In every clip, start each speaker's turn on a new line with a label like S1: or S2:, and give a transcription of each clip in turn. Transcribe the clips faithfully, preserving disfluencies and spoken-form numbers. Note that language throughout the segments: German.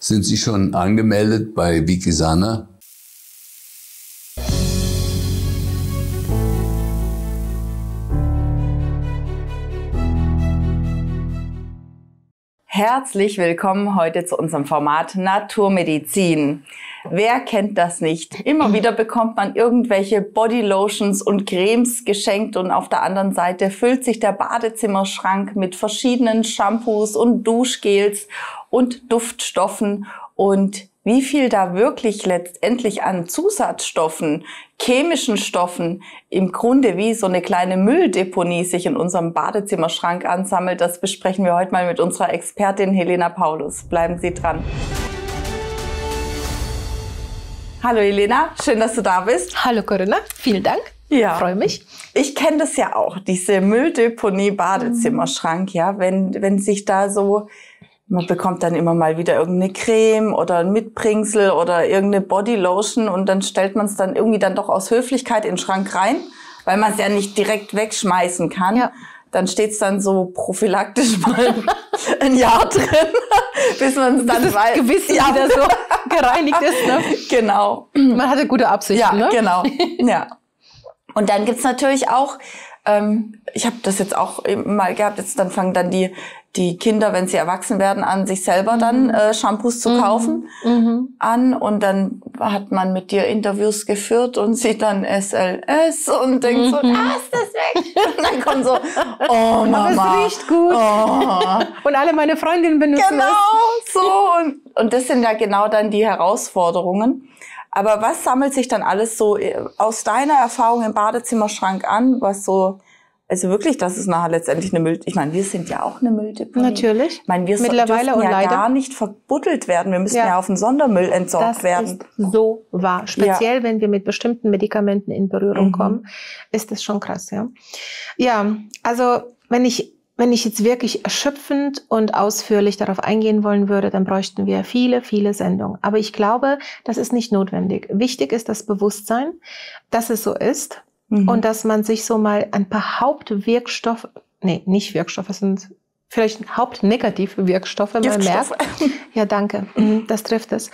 S1: Sind Sie schon angemeldet bei Wikisana?
S2: Herzlich willkommen heute zu unserem Format Naturmedizin. Wer kennt das nicht? Immer wieder bekommt man irgendwelche Bodylotions und Cremes geschenkt und auf der anderen Seite füllt sich der Badezimmerschrank mit verschiedenen Shampoos und Duschgels und Duftstoffen. Und wie viel da wirklich letztendlich an Zusatzstoffen, chemischen Stoffen, im Grunde wie so eine kleine Mülldeponie sich in unserem Badezimmerschrank ansammelt, das besprechen wir heute mal mit unserer Expertin Helena Paulus. Bleiben Sie dran. Hallo Helena, schön, dass du da bist.
S3: Hallo Corinna, vielen Dank.
S2: Ja,
S3: freue mich.
S2: Ich kenne das ja auch, diese Mülldeponie Badezimmerschrank, ja, wenn wenn sich da so, man bekommt dann immer mal wieder irgendeine Creme oder ein Mitbringsel oder irgendeine Bodylotion und dann stellt man es dann irgendwie dann doch aus Höflichkeit in den Schrank rein, weil man es ja nicht direkt wegschmeißen kann. Ja. Dann steht es dann so prophylaktisch mal ein Jahr drin, bis man es dann
S3: bis
S2: weiß.
S3: Gewissen ja. wieder so gereinigt ist. Ne?
S2: Genau.
S3: Man hatte gute Absichten.
S2: Ja,
S3: ne?
S2: genau. Ja. Und dann gibt's natürlich auch, ähm, ich habe das jetzt auch mal gehabt, jetzt dann fangen dann die die Kinder, wenn sie erwachsen werden, an, sich selber dann äh, Shampoos zu kaufen
S3: mhm.
S2: an. Und dann hat man mit dir Interviews geführt und sieht dann S L S und denkt mhm. so, ah, ist das weg? Und dann kommt so, oh Mama.
S3: Aber es riecht gut.
S2: Oh.
S3: Und alle meine Freundinnen benutzen
S2: genau,
S3: das.
S2: Genau, so. Und, und das sind ja genau dann die Herausforderungen. Aber was sammelt sich dann alles so aus deiner Erfahrung im Badezimmerschrank an, was so... Also wirklich, das ist nachher letztendlich eine Müll... Ich meine, wir sind ja auch eine Mülldeponie.
S3: Natürlich.
S2: Ich meine, wir
S3: Mittlerweile
S2: dürfen ja
S3: und leider
S2: gar nicht verbuddelt werden. Wir müssen ja,
S3: ja
S2: auf den Sondermüll entsorgt
S3: das
S2: werden.
S3: Das ist so wahr. Speziell,
S2: ja.
S3: wenn wir mit bestimmten Medikamenten in Berührung
S2: mhm.
S3: kommen, ist das schon krass, ja. Ja, also wenn ich wenn ich jetzt wirklich erschöpfend und ausführlich darauf eingehen wollen würde, dann bräuchten wir viele, viele Sendungen. Aber ich glaube, das ist nicht notwendig. Wichtig ist das Bewusstsein, dass es so ist. Mhm. Und dass man sich so mal ein paar Hauptwirkstoffe, nee, nicht Wirkstoffe, es sind vielleicht hauptnegative Wirkstoffe mal merkt. Ja, danke, das trifft es.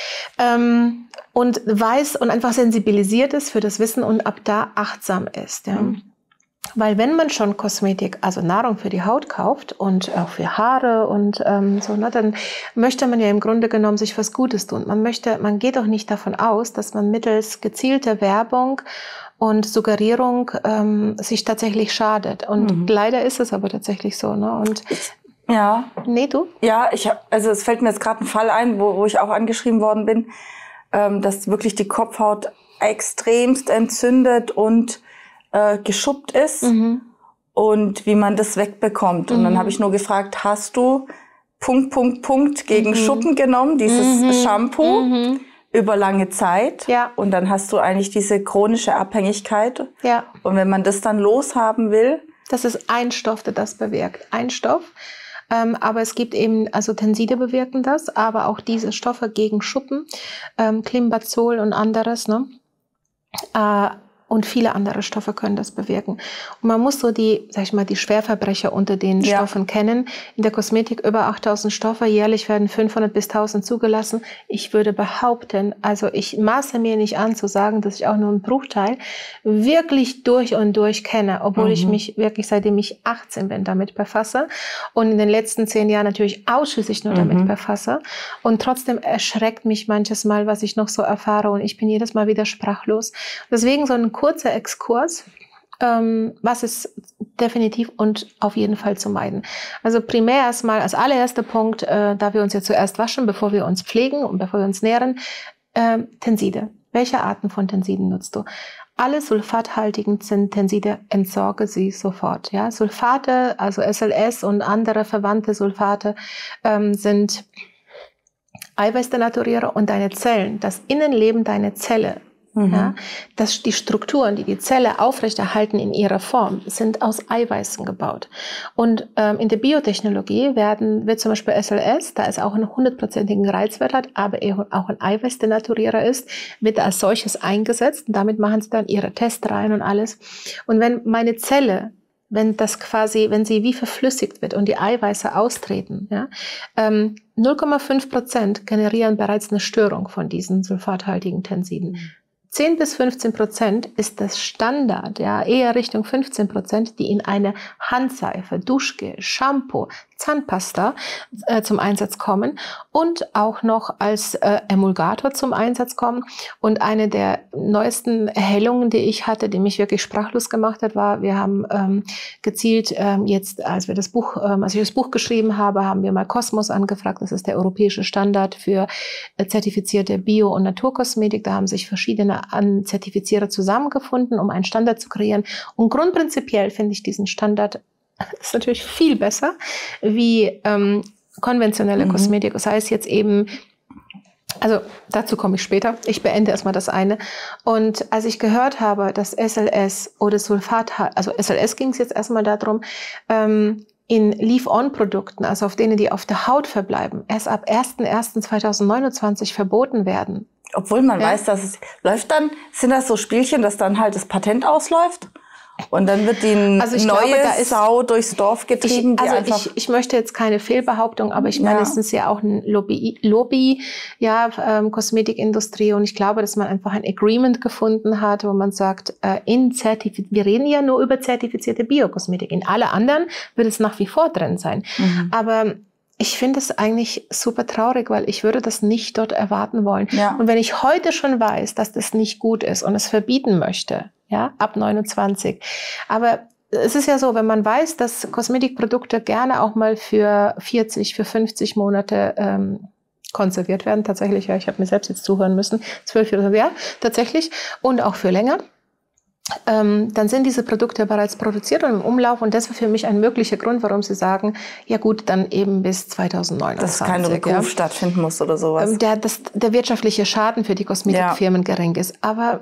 S3: Ähm, und weiß und einfach sensibilisiert ist für das Wissen und ab da achtsam ist. Ja. Mhm. Weil wenn man schon Kosmetik, also Nahrung für die Haut kauft und auch für Haare und ähm, so, ne, dann möchte man ja im Grunde genommen sich was Gutes tun. Man möchte, man geht doch nicht davon aus, dass man mittels gezielter Werbung und Suggerierung ähm, sich tatsächlich schadet. Und mhm. leider ist es aber tatsächlich so. Ne? Und
S2: ja.
S3: Nee, du?
S2: Ja, ich hab, also es fällt mir jetzt gerade ein Fall ein, wo, wo ich auch angeschrieben worden bin, ähm, dass wirklich die Kopfhaut extremst entzündet und äh, geschuppt ist mhm. und wie man das wegbekommt. Und mhm. dann habe ich nur gefragt, hast du Punkt, Punkt, Punkt gegen mhm. Schuppen genommen, dieses mhm. Shampoo? Mhm. Über lange Zeit.
S3: Ja.
S2: Und dann hast du eigentlich diese chronische Abhängigkeit.
S3: Ja.
S2: Und wenn man das dann loshaben will.
S3: Das ist ein Stoff, der das bewirkt. Ein Stoff. Ähm, aber es gibt eben, also Tenside bewirken das, aber auch diese Stoffe gegen Schuppen, ähm, Klimbazol und anderes, ne? Äh, Und viele andere Stoffe können das bewirken. Und man muss so die, sag ich mal, die Schwerverbrecher unter den ja. Stoffen kennen. In der Kosmetik über achttausend Stoffe. Jährlich werden fünfhundert bis tausend zugelassen. Ich würde behaupten, also ich maße mir nicht an zu sagen, dass ich auch nur einen Bruchteil wirklich durch und durch kenne. Obwohl mhm. ich mich wirklich, seitdem ich achtzehn bin, damit befasse. Und in den letzten zehn Jahren natürlich ausschließlich nur mhm. damit befasse. Und trotzdem erschreckt mich manches Mal, was ich noch so erfahre. Und ich bin jedes Mal wieder sprachlos. Deswegen so ein kurzer Exkurs, ähm, was ist definitiv und auf jeden Fall zu meiden. Also primär erstmal als allererster Punkt, äh, da wir uns ja zuerst waschen, bevor wir uns pflegen und bevor wir uns nähren, äh, Tenside. Welche Arten von Tensiden nutzt du? Alle sulfathaltigen Tenside, entsorge sie sofort. Ja? Sulfate, also S L S und andere verwandte Sulfate ähm, sind Eiweißdenaturierer und deine Zellen, das Innenleben deiner Zelle, Mhm. ja, dass die Strukturen, die die Zelle aufrechterhalten in ihrer Form, sind aus Eiweißen gebaut. Und ähm, in der Biotechnologie werden, wird zum Beispiel S L S, da es auch einen hundertprozentigen Reizwert hat, aber eben auch ein Eiweißdenaturierer ist, wird als solches eingesetzt. Und damit machen sie dann ihre Testreihen und alles. Und wenn meine Zelle wenn das quasi, wenn sie wie verflüssigt wird und die Eiweiße austreten, ja, ähm, null Komma fünf Prozent generieren bereits eine Störung von diesen sulfathaltigen Tensiden. Mhm. zehn bis fünfzehn Prozent ist das Standard, ja, eher Richtung fünfzehn Prozent, die in eine Handseife, Duschgel, Shampoo, Zahnpasta äh, zum Einsatz kommen und auch noch als äh, Emulgator zum Einsatz kommen. Und eine der neuesten Erhellungen, die ich hatte, die mich wirklich sprachlos gemacht hat, war, wir haben ähm, gezielt ähm, jetzt, als wir das Buch, ähm, als ich das Buch geschrieben habe, haben wir mal Kosmos angefragt. Das ist der europäische Standard für äh, zertifizierte Bio- und Naturkosmetik. Da haben sich verschiedene an Zertifizierer zusammengefunden, um einen Standard zu kreieren. Und grundprinzipiell finde ich diesen Standard ist natürlich viel besser wie ähm, konventionelle mhm. Kosmetik. Das heißt jetzt eben, also dazu komme ich später. Ich beende erstmal das eine. Und als ich gehört habe, dass S L S oder Sulfat, also S L S ging es jetzt erstmal darum, ähm, in Leave-On-Produkten, also auf denen, die auf der Haut verbleiben, erst ab erster erster zweitausendneunundzwanzig verboten werden.
S2: Obwohl man
S3: ja.
S2: weiß, dass es läuft dann, sind das so Spielchen, dass dann halt das Patent ausläuft? Und dann wird die
S3: also ich
S2: neue
S3: glaube, da ist,
S2: Sau durchs Dorf getrieben.
S3: Ich, also
S2: die einfach
S3: ich, ich möchte jetzt keine Fehlbehauptung, aber ich meine, ja. es ist ja auch ein Lobby, Lobby ja, ähm, Kosmetikindustrie. Und ich glaube, dass man einfach ein Agreement gefunden hat, wo man sagt, äh, in Zertifiz wir reden ja nur über zertifizierte Biokosmetik. In alle anderen wird es nach wie vor drin sein. Mhm. Aber ich finde es eigentlich super traurig, weil ich würde das nicht dort erwarten wollen. Ja. Und wenn ich heute schon weiß, dass das nicht gut ist und es verbieten möchte, ja, ab neunundzwanzig. Aber es ist ja so, wenn man weiß, dass Kosmetikprodukte gerne auch mal für vierzig, für fünfzig Monate ähm, konserviert werden, tatsächlich, ja, ich habe mir selbst jetzt zuhören müssen, zwölf Jahre, ja, tatsächlich, und auch für länger. Ähm, dann sind diese Produkte bereits produziert und im Umlauf und das war für mich ein möglicher Grund, warum sie sagen, ja gut, dann eben bis zweitausendneunundzwanzig.
S2: Dass kein Rückruf ja. stattfinden muss oder sowas.
S3: Ähm, der, das, der wirtschaftliche Schaden für die Kosmetikfirmen ja. gering ist, aber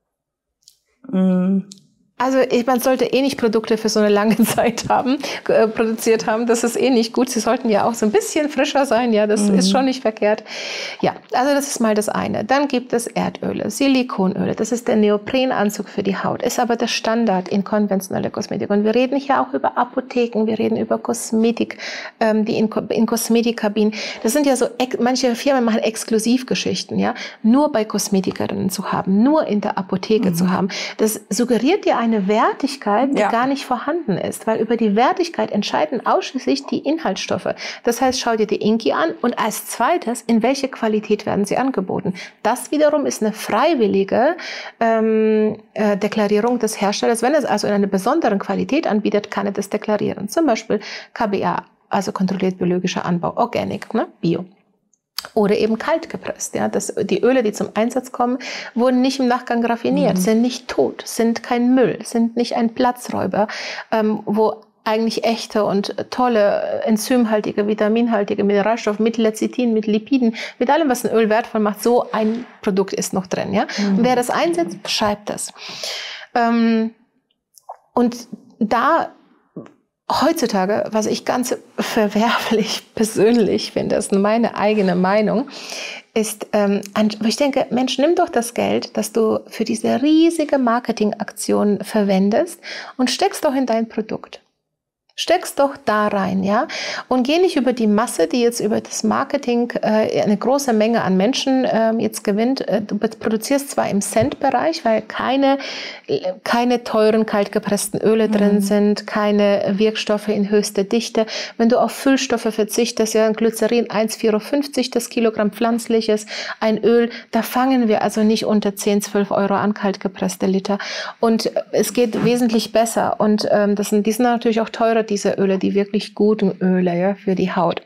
S3: mm. Also ich, man sollte eh nicht Produkte für so eine lange Zeit haben, äh, produziert haben. Das ist eh nicht gut. Sie sollten ja auch so ein bisschen frischer sein. Ja, das mhm. ist schon nicht verkehrt. Ja, also das ist mal das eine. Dann gibt es Erdöle, Silikonöle. Das ist der Neoprenanzug für die Haut. Ist aber der Standard in konventioneller Kosmetik. Und wir reden hier auch über Apotheken. Wir reden über Kosmetik, ähm, die in, in Kosmetikkabinen. Das sind ja so, manche Firmen machen Exklusivgeschichten. Ja, nur bei Kosmetikerinnen zu haben, nur in der Apotheke mhm. zu haben. Das suggeriert dir ein eine Wertigkeit, die ja. gar nicht vorhanden ist, weil über die Wertigkeit entscheiden ausschließlich die Inhaltsstoffe. Das heißt, schau dir die Inki an und als zweites, in welche Qualität werden sie angeboten. Das wiederum ist eine freiwillige ähm, äh, Deklarierung des Herstellers. Wenn es also in einer besonderen Qualität anbietet, kann er das deklarieren. Zum Beispiel K B A, also kontrolliert biologischer Anbau, Organic, ne? Bio. Oder eben kalt gepresst. Ja. Das, die Öle, die zum Einsatz kommen, wurden nicht im Nachgang raffiniert, mhm. sind nicht tot, sind kein Müll, sind nicht ein Platzräuber, ähm, wo eigentlich echte und tolle enzymhaltige, vitaminhaltige Mineralstoffe mit Lecithin, mit Lipiden, mit allem, was ein Öl wertvoll macht, so ein Produkt ist noch drin. Ja. Mhm. Und wer das einsetzt, schreibt das. Ähm, und da heutzutage, was ich ganz verwerflich persönlich finde, ist meine eigene Meinung, ist, ähm, ich denke, Mensch, nimm doch das Geld, das du für diese riesige Marketingaktion verwendest und steckst doch in dein Produkt. Steck's doch da rein, ja, und geh nicht über die Masse, die jetzt über das Marketing äh, eine große Menge an Menschen äh, jetzt gewinnt. Äh, du produzierst zwar im Cent-Bereich, weil keine, keine teuren kaltgepressten Öle mhm. drin sind, keine Wirkstoffe in höchster Dichte. Wenn du auf Füllstoffe verzichtest, ja, ein Glycerin eins Komma vierundfünfzig, das Kilogramm pflanzliches, ein Öl, da fangen wir also nicht unter zehn, zwölf Euro an kaltgepresste Liter. Und es geht wesentlich besser und ähm, das sind, die sind natürlich auch teurer, diese Öle, die wirklich guten Öle, ja, für die Haut.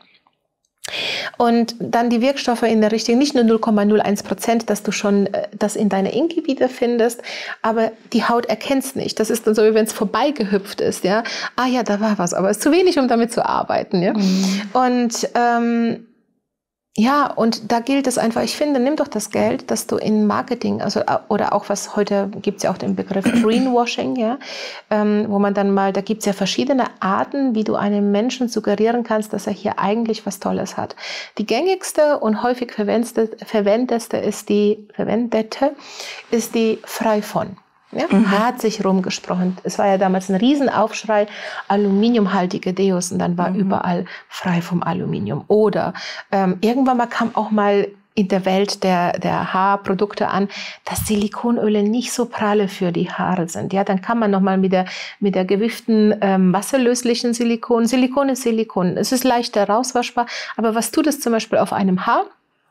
S3: Und dann die Wirkstoffe in der richtigen, nicht nur null Komma null eins Prozent, dass du schon äh, das in deiner Inki wiederfindest, aber die Haut erkennt es nicht. Das ist dann so, wie wenn es vorbeigehüpft ist, ja. Ah ja, da war was, aber es ist zu wenig, um damit zu arbeiten, ja. Mhm. Und ähm, ja, und da gilt es einfach, ich finde, nimm doch das Geld, das du in Marketing, also oder auch was heute gibt es ja auch den Begriff Greenwashing, ja, ähm, wo man dann mal, da gibt es ja verschiedene Arten, wie du einem Menschen suggerieren kannst, dass er hier eigentlich was Tolles hat. Die gängigste und häufig verwendete, verwendeste ist die, verwendete ist die frei von. Ja, mhm. hat sich rumgesprochen. Es war ja damals ein Riesenaufschrei, aluminiumhaltige Deos, und dann war mhm. überall frei vom Aluminium. Oder ähm, irgendwann mal kam auch mal in der Welt der, der Haarprodukte an, dass Silikonöle nicht so pralle für die Haare sind. Ja, dann kann man nochmal mit der, mit der gewifften, ähm, wasserlöslichen Silikon, Silikon ist Silikon, es ist leichter rauswaschbar, aber was tut es zum Beispiel auf einem Haar?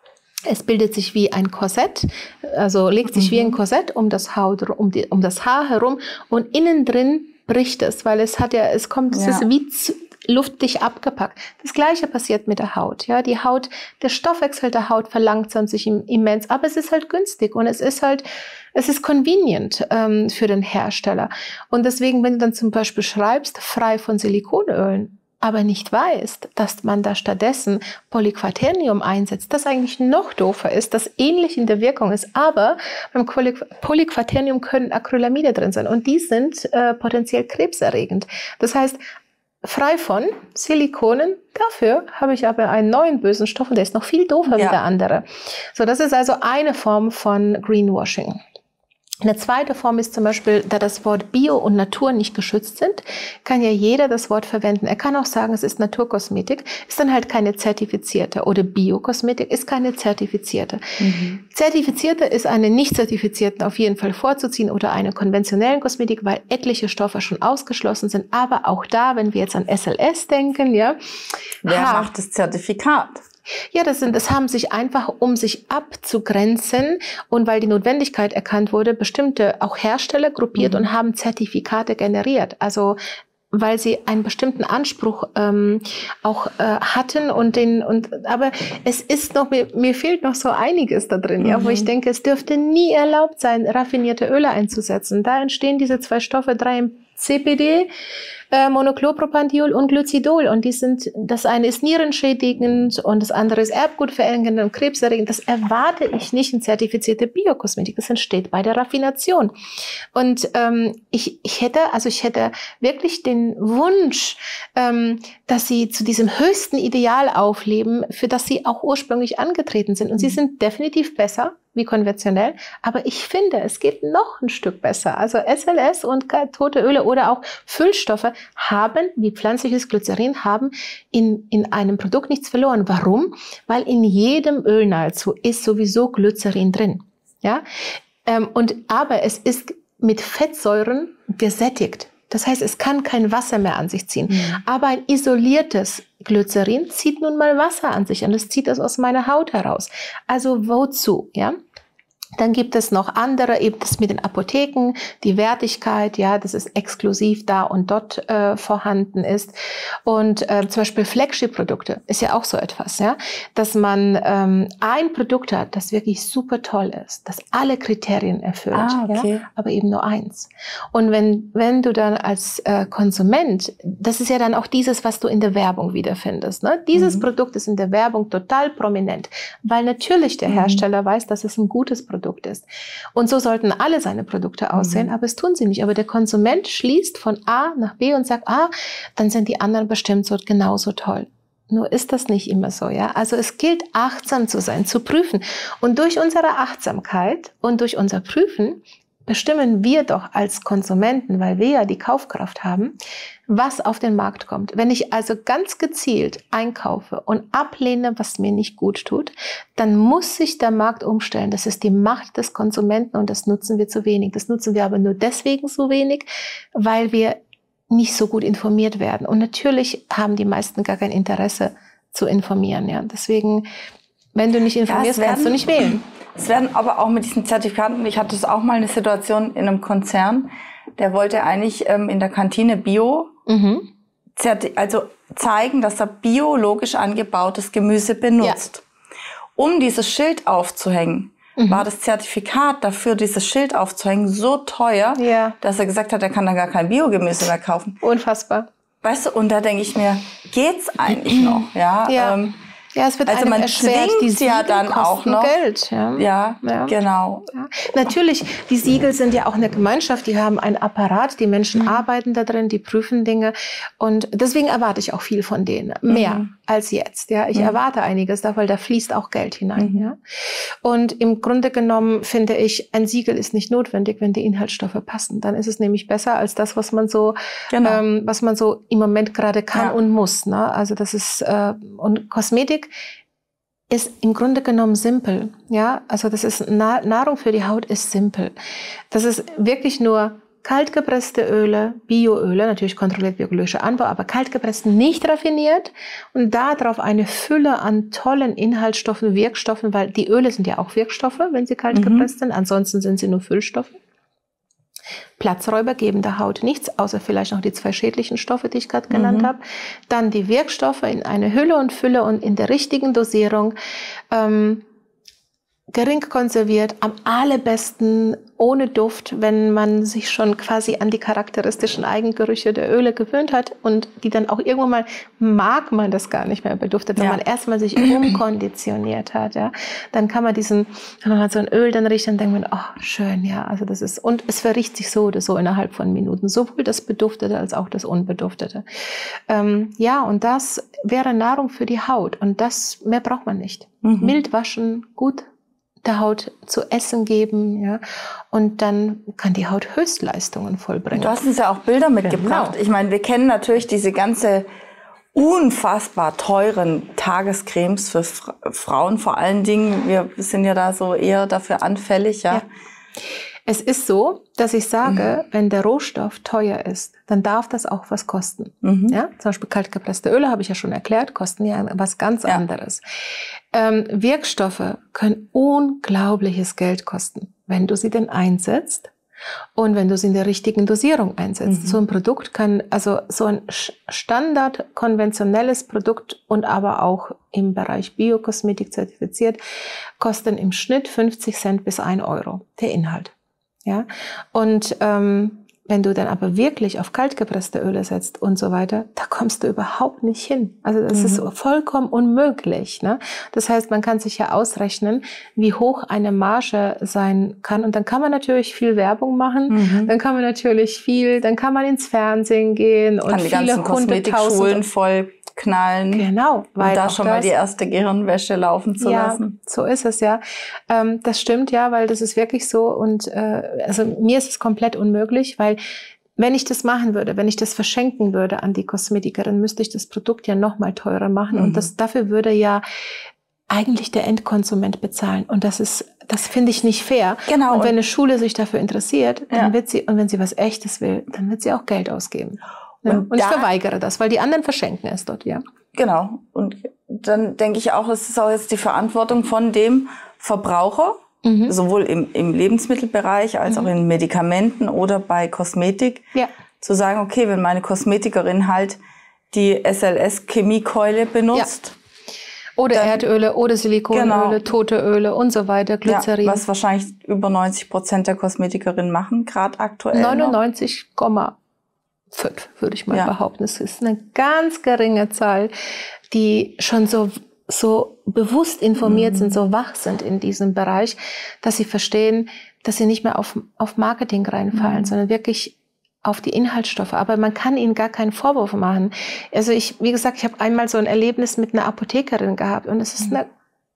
S3: Es bildet sich wie ein Korsett, also legt sich mhm. wie ein Korsett um das, Haut, um, die, um das Haar herum, und innen drin bricht es, weil es hat ja, es kommt, es ja. ist wie zu, luftdicht abgepackt. Das Gleiche passiert mit der Haut. Ja, die Haut, der Stoffwechsel der Haut verlangsamt sich immens, aber es ist halt günstig und es ist halt, es ist convenient ähm, für den Hersteller. Und deswegen, wenn du dann zum Beispiel schreibst, frei von Silikonölen, aber nicht weißt, dass man da stattdessen Polyquaternium einsetzt, das eigentlich noch doofer ist, das ähnlich in der Wirkung ist, aber beim Polyquaternium können Acrylamide drin sein und die sind äh, potenziell krebserregend. Das heißt, frei von Silikonen, dafür habe ich aber einen neuen bösen Stoff und der ist noch viel doofer ja. wie der andere. So, das ist also eine Form von Greenwashing. Eine zweite Form ist zum Beispiel, da das Wort Bio und Natur nicht geschützt sind, kann ja jeder das Wort verwenden. Er kann auch sagen, es ist Naturkosmetik, ist dann halt keine zertifizierte. Oder Biokosmetik ist keine zertifizierte. Mhm. Zertifizierte ist eine nicht zertifizierte auf jeden Fall vorzuziehen oder eine konventionellen Kosmetik, weil etliche Stoffe schon ausgeschlossen sind. Aber auch da, wenn wir jetzt an S L S denken, ja.
S2: Wer ha, macht das Zertifikat?
S3: Ja, das sind, das haben sich einfach, um sich abzugrenzen und weil die Notwendigkeit erkannt wurde, bestimmte auch Hersteller gruppiert mhm. und haben Zertifikate generiert. Also weil sie einen bestimmten Anspruch ähm, auch äh, hatten und den und aber es ist noch mir, mir fehlt noch so einiges da drin, mhm. ja, wo ich denke, es dürfte nie erlaubt sein, raffinierte Öle einzusetzen. Da entstehen diese zwei Stoffe, drei C P D, äh, Monochlorpropandiol und Glycidol, und die sind, das eine ist nierenschädigend und das andere ist erbgutverengend und krebserregend. Das erwarte ich nicht in zertifizierte Biokosmetik. Das entsteht bei der Raffination. Und ähm, ich, ich hätte, also ich hätte wirklich den Wunsch, ähm, dass sie zu diesem höchsten Ideal aufleben, für das sie auch ursprünglich angetreten sind. Und mhm. sie sind definitiv besser wie konventionell, aber ich finde, es geht noch ein Stück besser. Also S L S und tote Öle oder auch Füllstoffe haben, wie pflanzliches Glycerin, haben in, in einem Produkt nichts verloren. Warum? Weil in jedem Öl nahezu ist sowieso Glycerin drin. Ja? Ähm, und, aber es ist mit Fettsäuren gesättigt. Das heißt, es kann kein Wasser mehr an sich ziehen. Mhm. Aber ein isoliertes Glycerin zieht nun mal Wasser an sich an. Es zieht es aus meiner Haut heraus. Also wozu? Ja? Dann gibt es noch andere, eben das mit den Apotheken, die Wertigkeit, ja, dass es exklusiv da und dort äh, vorhanden ist. Und äh, zum Beispiel Flagship-Produkte ist ja auch so etwas, ja, dass man ähm, ein Produkt hat, das wirklich super toll ist, das alle Kriterien erfüllt, ah, okay. ja, aber eben nur eins. Und wenn wenn du dann als äh, Konsument, das ist ja dann auch dieses, was du in der Werbung wiederfindest, ne? Dieses mhm. Produkt ist in der Werbung total prominent, weil natürlich der Hersteller mhm. weiß, dass es ein gutes Produkt ist. Und so sollten alle seine Produkte aussehen, mhm. aber es tun sie nicht. Aber der Konsument schließt von A nach B und sagt, ah, dann sind die anderen bestimmt so genauso toll. Nur ist das nicht immer so, ja. Also es gilt, achtsam zu sein, zu prüfen. Und durch unsere Achtsamkeit und durch unser Prüfen bestimmen wir doch als Konsumenten, weil wir ja die Kaufkraft haben, was auf den Markt kommt. Wenn ich also ganz gezielt einkaufe und ablehne, was mir nicht gut tut, dann muss sich der Markt umstellen. Das ist die Macht des Konsumenten und das nutzen wir zu wenig. Das nutzen wir aber nur deswegen so wenig, weil wir nicht so gut informiert werden. Und natürlich haben die meisten gar kein Interesse zu informieren. Ja. Deswegen, wenn du nicht informierst, ja, kannst du nicht wählen.
S2: Es werden aber auch mit diesen Zertifikaten, ich hatte es auch mal eine Situation in einem Konzern, der wollte eigentlich ähm, in der Kantine Bio, mhm. also zeigen, dass er biologisch angebautes Gemüse benutzt. Ja. Um dieses Schild aufzuhängen, mhm. war das Zertifikat dafür, dieses Schild aufzuhängen, so teuer, ja. dass er gesagt hat, er kann dann gar kein Biogemüse mehr kaufen.
S3: Unfassbar.
S2: Weißt du, und da denke ich mir, geht's eigentlich noch? Ja,
S3: ja.
S2: Ähm,
S3: Ja, es wird
S2: also man
S3: erschwert,
S2: die Siegel ja dann auch noch
S3: Geld. Ja,
S2: ja, ja. genau.
S3: Ja. Natürlich, die Siegel sind ja auch eine Gemeinschaft, die haben einen Apparat, die Menschen mhm. arbeiten da drin, die prüfen Dinge und deswegen erwarte ich auch viel von denen, mehr mhm. als jetzt. Ja, ich mhm. erwarte einiges da, weil da fließt auch Geld hinein. Mhm. Ja, Und im Grunde genommen finde ich, ein Siegel ist nicht notwendig, wenn die Inhaltsstoffe passen. Dann ist es nämlich besser als das, was man so, genau. ähm, was man so im Moment gerade kann ja. und muss. Ne? Also das ist äh, und Kosmetik ist im Grunde genommen simpel. Ja, also das ist Nahrung für die Haut ist simpel. Das ist wirklich nur kaltgepresste Öle, Bioöle, natürlich kontrolliert biologischer Anbau, aber kaltgepresst, nicht raffiniert und darauf eine Fülle an tollen Inhaltsstoffen, Wirkstoffen, weil die Öle sind ja auch Wirkstoffe, wenn sie kaltgepresst mhm. sind, ansonsten sind sie nur Füllstoffe. Platzräuber geben der Haut nichts, außer vielleicht noch die zwei schädlichen Stoffe, die ich gerade genannt mhm. habe. Dann die Wirkstoffe in eine Hülle und Fülle und in der richtigen Dosierung. Ähm, gering konserviert, am allerbesten ohne Duft, wenn man sich schon quasi an die charakteristischen Eigengerüche der Öle gewöhnt hat und die dann auch irgendwann mal mag man das gar nicht mehr beduftet, wenn ja. man erstmal sich umkonditioniert hat, ja, dann kann man diesen, wenn man halt so ein Öl dann riecht, dann denkt man, oh, schön, ja, also das ist, und es verriecht sich so oder so innerhalb von Minuten, sowohl das Beduftete als auch das Unbeduftete. Ähm, ja, und das wäre Nahrung für die Haut und das, mehr braucht man nicht. Mhm. Mild waschen, gut der Haut zu essen geben, ja, und dann kann die Haut Höchstleistungen vollbringen.
S2: Du hast uns ja auch Bilder mitgebracht. Genau. Ich meine, wir kennen natürlich diese ganze unfassbar teuren Tagescremes für Fra- Frauen vor allen Dingen. Wir sind ja da so eher dafür anfällig, ja. ja.
S3: Es ist so, dass ich sage, mhm. wenn der Rohstoff teuer ist, dann darf das auch was kosten. Mhm. Ja? Zum Beispiel kaltgepresste Öle, habe ich ja schon erklärt, kosten ja was ganz ja. anderes. Ähm, Wirkstoffe können unglaubliches Geld kosten, wenn du sie denn einsetzt und wenn du sie in der richtigen Dosierung einsetzt. Mhm. So ein Produkt kann, also so ein Standard konventionelles Produkt und aber auch im Bereich Biokosmetik zertifiziert, kosten im Schnitt fünfzig Cent bis ein Euro, der Inhalt. Ja, und ähm, wenn du dann aber wirklich auf kaltgepresste Öle setzt und so weiter, da kommst du überhaupt nicht hin. Also das mhm. ist vollkommen unmöglich. Ne? Das heißt, man kann sich ja ausrechnen, wie hoch eine Marge sein kann. Und dann kann man natürlich viel Werbung machen. Mhm. Dann kann man natürlich viel, dann kann man ins Fernsehen gehen und
S2: kann die
S3: viele
S2: ganzen Kosmetikschulen voll knallen.
S3: Genau.
S2: Weil und da schon das, mal die erste Gehirnwäsche laufen zu
S3: ja,
S2: lassen.
S3: So ist es, ja. Ähm, das stimmt, ja, weil das ist wirklich so. Und äh, also mir ist es komplett unmöglich, weil wenn ich das machen würde, wenn ich das verschenken würde an die Kosmetikerin, müsste ich das Produkt ja noch mal teurer machen. Mhm. Und das dafür würde ja eigentlich der Endkonsument bezahlen. Und das ist, das finde ich nicht fair.
S2: Genau.
S3: Und wenn eine Schule sich dafür interessiert, dann ja. wird sie, und wenn sie was Echtes will, dann wird sie auch Geld ausgeben. Ja, und, und ich verweigere das, weil die anderen verschenken es dort, ja.
S2: Genau. Und dann denke ich auch, es ist auch jetzt die Verantwortung von dem Verbraucher, mhm. sowohl im, im Lebensmittelbereich als mhm. auch in Medikamenten oder bei Kosmetik, ja. zu sagen, okay, wenn meine Kosmetikerin halt die S L S-Chemiekeule benutzt.
S3: Ja. Oder dann, Erdöle oder Silikonöle, genau. tote Öle und so weiter, Glycerin.
S2: Ja, was wahrscheinlich über neunzig Prozent der Kosmetikerinnen machen, gerade aktuell
S3: neunundneunzig Komma fünf, würde ich mal ja. behaupten. Es ist eine ganz geringe Zahl, die schon so, so bewusst informiert mhm. sind, so wach sind in diesem Bereich, dass sie verstehen, dass sie nicht mehr auf, auf Marketing reinfallen, mhm. sondern wirklich auf die Inhaltsstoffe. Aber man kann ihnen gar keinen Vorwurf machen. Also ich, wie gesagt, ich habe einmal so ein Erlebnis mit einer Apothekerin gehabt und es ist eine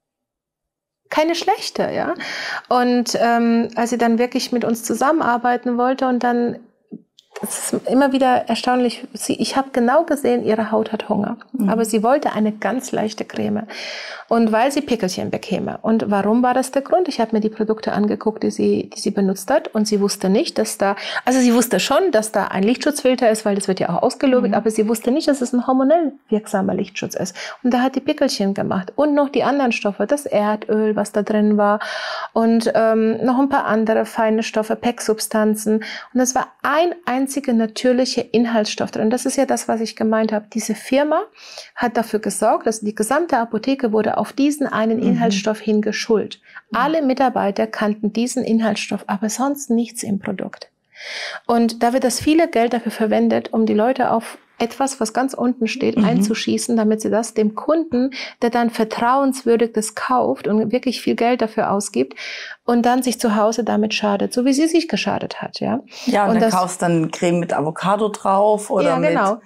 S3: keine schlechte, ja. Und ähm, als sie dann wirklich mit uns zusammenarbeiten wollte und dann es ist immer wieder erstaunlich. Sie, ich habe genau gesehen, ihre Haut hat Hunger. Mhm. Aber sie wollte eine ganz leichte Creme. Und weil sie Pickelchen bekäme. Und warum war das der Grund? Ich habe mir die Produkte angeguckt, die sie, die sie benutzt hat. Und sie wusste nicht, dass da, also sie wusste schon, dass da ein Lichtschutzfilter ist, weil das wird ja auch ausgelobigt. Mhm. Aber sie wusste nicht, dass es ein hormonell wirksamer Lichtschutz ist. Und da hat die Pickelchen gemacht. Und noch die anderen Stoffe, das Erdöl, was da drin war. Und ähm, noch ein paar andere feine Stoffe, P E C-Substanzen. Und es war ein einziger einzige natürliche Inhaltsstoff drin. Das ist ja das, was ich gemeint habe. Diese Firma hat dafür gesorgt, dass die gesamte Apotheke wurde auf diesen einen Inhaltsstoff hin geschult. Mhm. Alle Mitarbeiter kannten diesen Inhaltsstoff, aber sonst nichts im Produkt. Und da wird das viele Geld dafür verwendet, um die Leute auf etwas, was ganz unten steht, mhm. einzuschießen, damit sie das dem Kunden, der dann vertrauenswürdig das kauft und wirklich viel Geld dafür ausgibt und dann sich zu Hause damit schadet, so wie sie sich geschadet hat, ja.
S2: Ja, und, und dann
S3: das,
S2: kaufst dann Creme mit Avocado drauf oder
S3: ja, genau.
S2: mit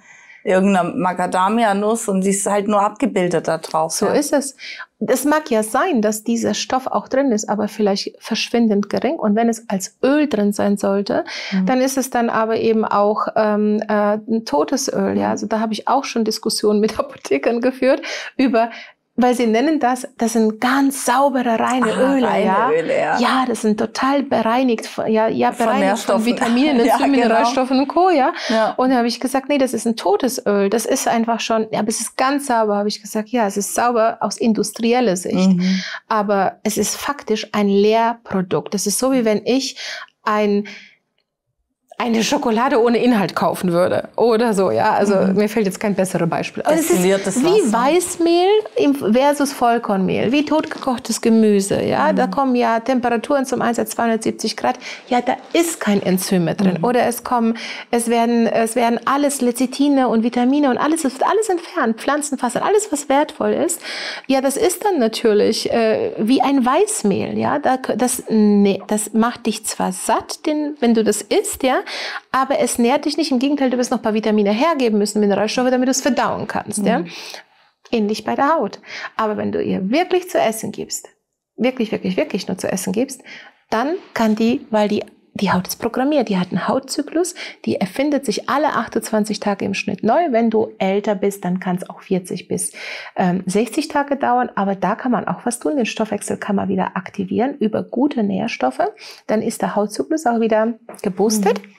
S2: irgendeiner Macadamia-Nuss und die ist halt nur abgebildet da drauf.
S3: So
S2: ja.
S3: ist es. Es mag ja sein, dass dieser Stoff auch drin ist, aber vielleicht verschwindend gering. Und wenn es als Öl drin sein sollte, mhm. dann ist es dann aber eben auch ähm, äh, ein totes Öl. Ja? Also da habe ich auch schon Diskussionen mit Apothekern geführt über, weil sie nennen das, das sind ganz saubere, reine
S2: ah,
S3: Öle.
S2: Reine
S3: ja?
S2: Öle, ja.
S3: Ja, das sind total bereinigt, ja, ja
S2: von
S3: bereinigt von Vitaminen,
S2: ja,
S3: Mineralstoffen
S2: genau.
S3: und Co. Ja?
S2: Ja.
S3: Und da habe ich gesagt, nee, das ist ein totes Öl. Das ist einfach schon, ja, aber es ist ganz sauber, habe ich gesagt. Ja, es ist sauber aus industrieller Sicht. Mhm. Aber es ist faktisch ein Leerprodukt. Das ist so, wie wenn ich ein eine Schokolade ohne Inhalt kaufen würde oder so, ja, also mhm. mir fällt jetzt kein besseres Beispiel. Aber es ist wie Weißmehl versus Vollkornmehl, wie totgekochtes Gemüse, ja, mhm. da kommen ja Temperaturen zum Einsatz zweihundertsiebzig Grad, ja, da ist kein Enzym mehr drin mhm. oder es kommen, es werden, es werden alles Lecithine und Vitamine und alles, es wird alles entfernt, Pflanzenfasern, alles, was wertvoll ist, ja, das ist dann natürlich äh, wie ein Weißmehl, ja, da, das, nee, das macht dich zwar satt, den, wenn du das isst, ja, aber es nährt dich nicht. Im Gegenteil, du wirst noch ein paar Vitamine hergeben müssen, Mineralstoffe, damit du es verdauen kannst. Mhm. Ja? Ähnlich bei der Haut. Aber wenn du ihr wirklich zu essen gibst, wirklich, wirklich, wirklich nur zu essen gibst, dann kann die, weil die, die Haut ist programmiert, die hat einen Hautzyklus, die erfindet sich alle achtundzwanzig Tage im Schnitt neu. Wenn du älter bist, dann kann es auch vierzig bis sechzig Tage dauern. Aber da kann man auch was tun. Den Stoffwechsel kann man wieder aktivieren über gute Nährstoffe. Dann ist der Hautzyklus auch wieder geboostet. Mhm.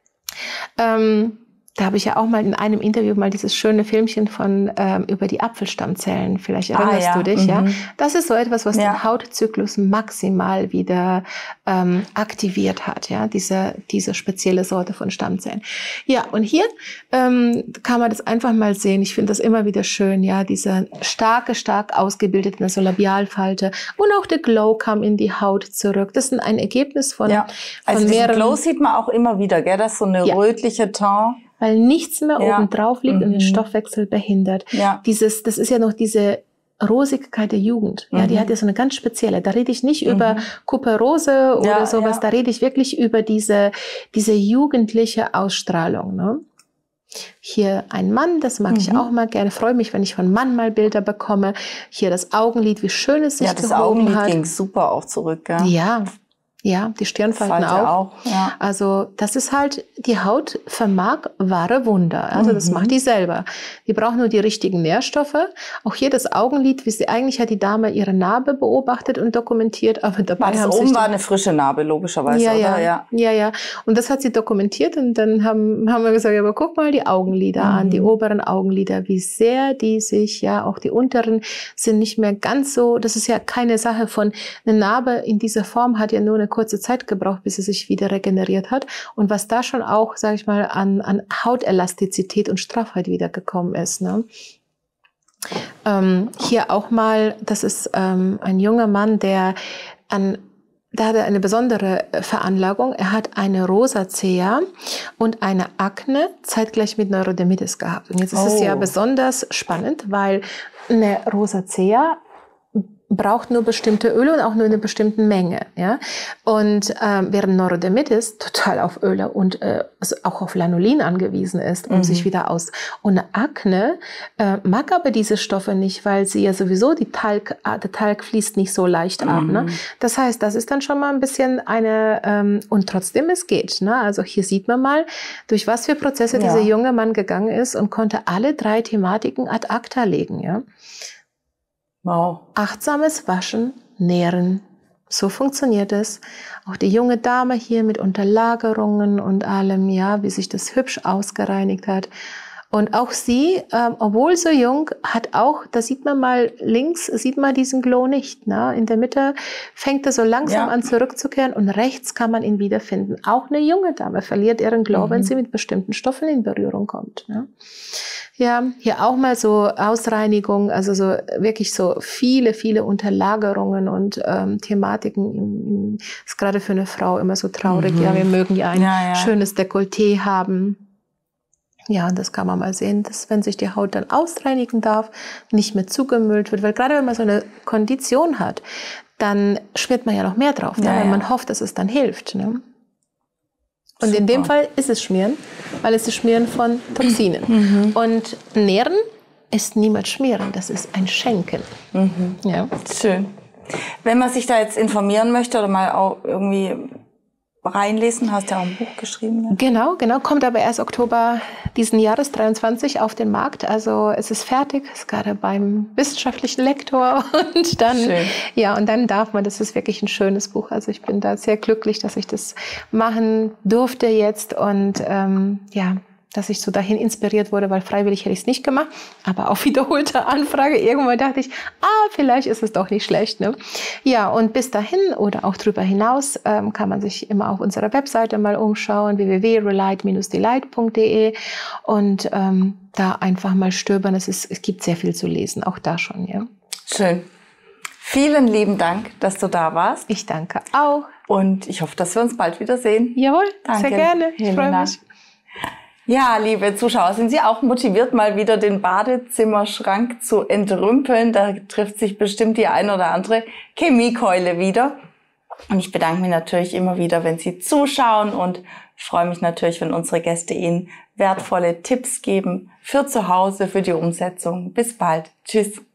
S3: Ähm, da habe ich ja auch mal in einem Interview mal dieses schöne Filmchen von ähm, über die Apfelstammzellen. Vielleicht erinnerst ah, ja. du dich, mhm. ja? Das ist so etwas, was ja. den Hautzyklus maximal wieder ähm, aktiviert hat, ja, diese diese spezielle Sorte von Stammzellen. Ja, und hier ähm, kann man das einfach mal sehen. Ich finde das immer wieder schön, ja, diese starke, stark ausgebildete so Labialfalte und auch der Glow kam in die Haut zurück. Das ist ein Ergebnis von,
S2: ja. Also
S3: von mehreren.
S2: Glow sieht man auch immer wieder, gell? Das ist so eine ja. rötliche Ton.
S3: Weil nichts mehr
S2: ja.
S3: oben drauf liegt mhm. und den Stoffwechsel behindert. Ja. Dieses, das ist ja noch diese Rosigkeit der Jugend. Ja, mhm. die hat ja so eine ganz spezielle. Da rede ich nicht mhm. über Kuperose oder ja, sowas. Ja. Da rede ich wirklich über diese, diese jugendliche Ausstrahlung. Ne? Hier ein Mann, das mag mhm. ich auch mal gerne. Freue mich, wenn ich von Mann mal Bilder bekomme. Hier das Augenlid, wie schön es sich
S2: ja, das
S3: gehoben
S2: Augenlid
S3: hat.
S2: ging super auch zurück. Gell?
S3: Ja. Ja, die Stirnfalten auch.
S2: auch ja.
S3: Also das ist halt, die Haut vermag wahre Wunder. Also das mhm. macht die selber. Die braucht nur die richtigen Nährstoffe. Auch hier das Augenlid, wie sie eigentlich hat die Dame ihre Narbe beobachtet und dokumentiert, aber dabei
S2: das
S3: haben
S2: oben
S3: sich
S2: war eine frische Narbe, logischerweise,
S3: ja, ja,
S2: oder? Ja,
S3: ja, ja. Und das hat sie dokumentiert und dann haben, haben wir gesagt, ja, aber guck mal die Augenlider mhm. an, die oberen Augenlider, wie sehr die sich, ja, auch die unteren sind nicht mehr ganz so, das ist ja keine Sache von, eine Narbe in dieser Form hat ja nur eine kurze Zeit gebraucht, bis sie sich wieder regeneriert hat. Und was da schon auch, sage ich mal, an, an Hautelastizität und Straffheit wiedergekommen ist. Ne? Ähm, hier auch mal, das ist ähm, ein junger Mann, der an Da hat er eine besondere Veranlagung. Er hat eine Rosacea und eine Akne zeitgleich mit Neurodermitis gehabt. Und jetzt ist oh. es ja besonders spannend, weil eine Rosacea braucht nur bestimmte Öle und auch nur eine bestimmte Menge, ja. Und ähm, während Neurodermitis total auf Öle und äh, also auch auf Lanolin angewiesen ist, um mhm. sich wieder aus. Und eine Akne äh, mag aber diese Stoffe nicht, weil sie ja sowieso die Talg, äh, der Talg fließt nicht so leicht mhm. ab. Ne? Das heißt, das ist dann schon mal ein bisschen eine ähm, und trotzdem es geht. Ne? Also hier sieht man mal, durch was für Prozesse ja. dieser junge Mann gegangen ist und konnte alle drei Thematiken ad acta legen, ja.
S2: Wow.
S3: Achtsames Waschen, Nähren. So funktioniert es. Auch die junge Dame hier mit Unterlagerungen und allem, ja, wie sich das hübsch ausgereinigt hat. Und auch sie, ähm, obwohl so jung, hat auch, da sieht man mal links, sieht man diesen Glow nicht. Ne? In der Mitte fängt er so langsam ja. an zurückzukehren und rechts kann man ihn wiederfinden. Auch eine junge Dame verliert ihren Glow, mhm. wenn sie mit bestimmten Stoffen in Berührung kommt. Ne? Ja, hier auch mal so Ausreinigung, also so wirklich so viele, viele Unterlagerungen und ähm, Thematiken. Im, im, ist gerade für eine Frau immer so traurig. Mhm. Ja, wir mögen ja ein ja, ja. schönes Dekolleté haben. Ja, und das kann man mal sehen, dass wenn sich die Haut dann ausreinigen darf, nicht mehr zugemüllt wird, weil gerade wenn man so eine Kondition hat, dann schmiert man ja noch mehr drauf, ja, ne? Weil ja. man hofft, dass es dann hilft. Ne? Und
S2: Super.
S3: in dem Fall ist es Schmieren, weil es ist Schmieren von Toxinen. Mhm. Und Nähren ist niemals Schmieren, das ist ein Schenken.
S2: Mhm.
S3: Ja.
S2: Schön. Wenn man sich da jetzt informieren möchte oder mal auch irgendwie reinlesen, hast du ja auch ein Buch geschrieben. Ja?
S3: Genau, genau, kommt aber erst Oktober diesen Jahres dreiundzwanzig auf den Markt. Also es ist fertig, ist gerade beim wissenschaftlichen Lektor und dann, Schön. ja, und dann darf man, das ist wirklich ein schönes Buch. Also ich bin da sehr glücklich, dass ich das machen durfte jetzt und ähm, ja, dass ich so dahin inspiriert wurde, weil freiwillig hätte ich es nicht gemacht, aber auf wiederholte Anfrage irgendwann dachte ich, ah, vielleicht ist es doch nicht schlecht. Ne? Ja, und bis dahin oder auch darüber hinaus ähm, kann man sich immer auf unserer Webseite mal umschauen, w w w punkt relight dash delight punkt d e und ähm, da einfach mal stöbern. Es, ist, es gibt sehr viel zu lesen, auch da schon. Ja.
S2: Schön. Vielen lieben Dank, dass du da warst.
S3: Ich danke auch.
S2: Und ich hoffe, dass wir uns bald wiedersehen.
S3: Jawohl,
S2: danke.
S3: Sehr gerne. Ich freue mich.
S2: Ja, liebe Zuschauer, sind Sie auch motiviert, mal wieder den Badezimmerschrank zu entrümpeln? Da trifft sich bestimmt die ein oder andere Chemiekeule wieder. Und ich bedanke mich natürlich immer wieder, wenn Sie zuschauen und freue mich natürlich, wenn unsere Gäste Ihnen wertvolle Tipps geben für zu Hause, für die Umsetzung. Bis bald. Tschüss.